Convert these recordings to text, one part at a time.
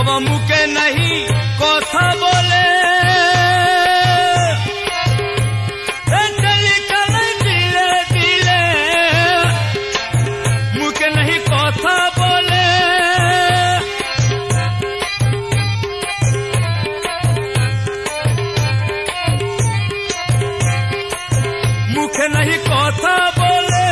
मुके नहीं कथा बोले चली चले दिले दिले मुके नहीं कथा बोले मुखे नहीं कथा बोले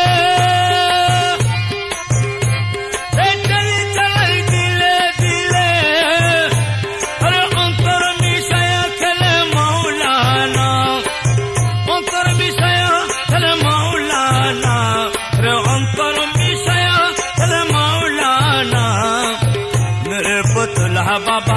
चली चले दिले दिले अरे अंतर विषय खेले मौलाना अंतर विषय खेले मौलाना अरे अंतर विषय खेले मौलाना मेरे पुतला बाबा